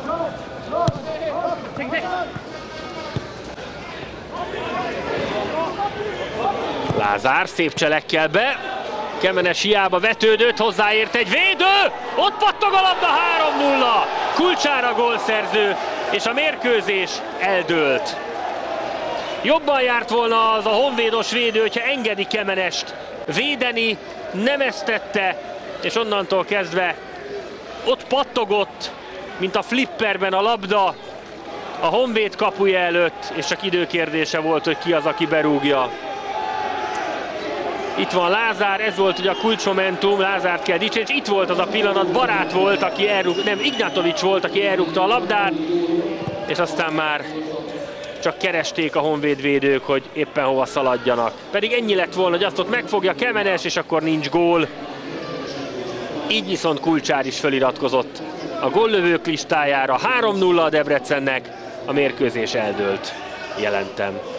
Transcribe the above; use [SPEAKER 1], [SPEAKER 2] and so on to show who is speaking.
[SPEAKER 1] Lázár szép cselekkel be, Kemenes hiába vetődött, hozzáért egy védő, ott pattog a labda, 3-0, Kulcsár a gólszerző, és a mérkőzés eldőlt. Jobban járt volna az a honvédos védő, hogyha engedi Kemenest védeni, nem ezt tette, és onnantól kezdve ott pattogott, mint a flipperben a labda a Honvéd kapuja előtt, és csak időkérdése volt, hogy ki az, aki berúgja. Itt van Lázár, ez volt ugye a kulcsmomentum, Lázárt kell dicsérni, és itt volt az a pillanat, Barát volt, aki Ignatovics volt, aki elrúgta a labdát, és aztán már csak keresték a honvédvédők, hogy éppen hova szaladjanak. Pedig ennyi lett volna, hogy azt ott megfogja Kemenes, és akkor nincs gól. Így viszont Kulcsár is feliratkozott a góllövők listájára. 3-0 a Debrecennek, a mérkőzés eldőlt, jelentem.